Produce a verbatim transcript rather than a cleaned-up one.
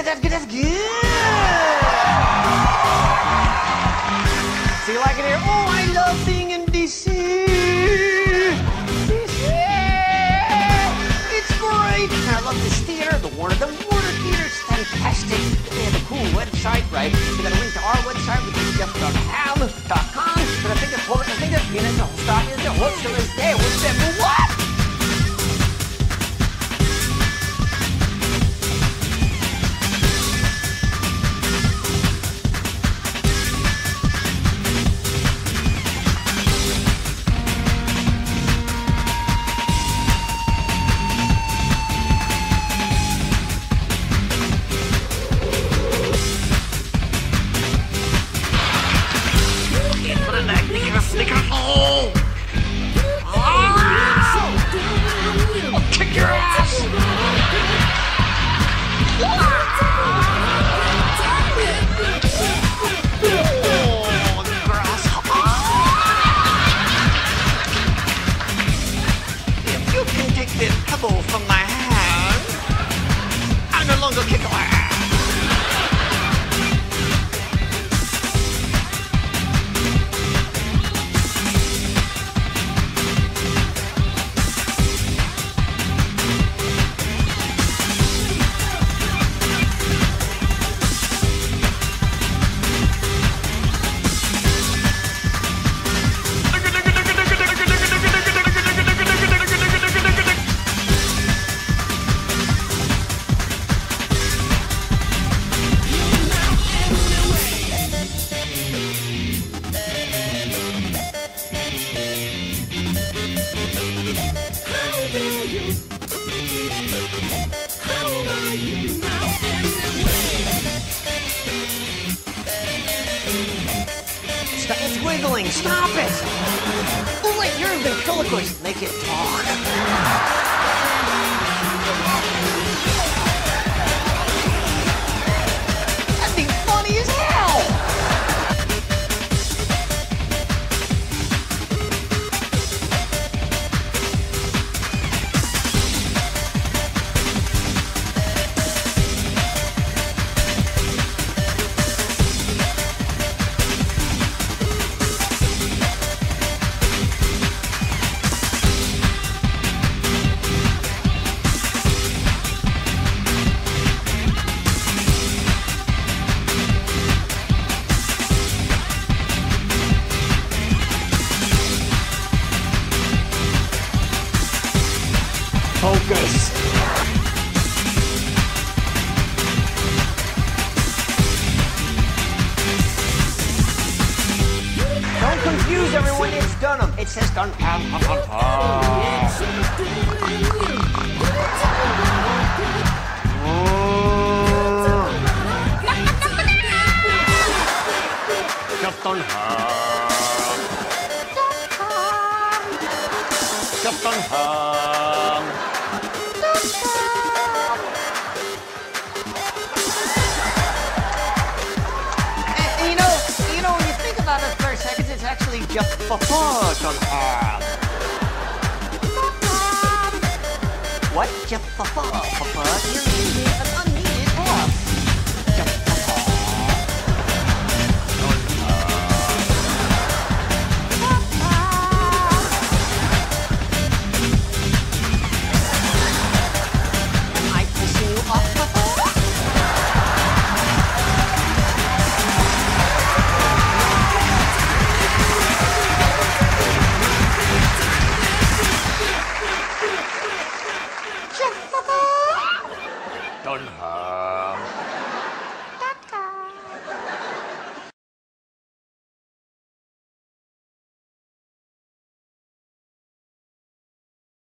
that's good, that's good. So you like it here? Oh, I love being in D C. D C. It's great. And I love this theater, the Warner, the Warner Theater is fantastic. They have a cool website, right? They got a link to our website, which is jeff dot ham dot com. But I think that's, well, I think that's, you know, the whole stock is there. What's the list there? What's that? What? It's wiggling. Stop it. Oh, wait, you're a ventriloquist. Make it talk. That'd be funny as hell. Focus. Don't confuse everyone, it's Dunham. It says Dunham. Just Dunham. Just Dunham. It's actually just Fuh-Fuh Dunham. What? Just Fuh-Fuh? Fuh-Fuh? You're using an unneeded F. Just Fuh-Fuh. Am I pissing you off, Fuh-Fuh? Dunham.